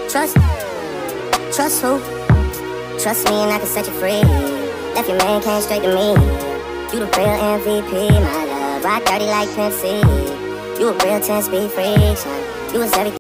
Trust, trust who? Trust me and I can set you free. Left your man, came straight to me. You the real MVP, my love. Ride dirty like Pimp C. You a real 10-speed freak, son. You was everything.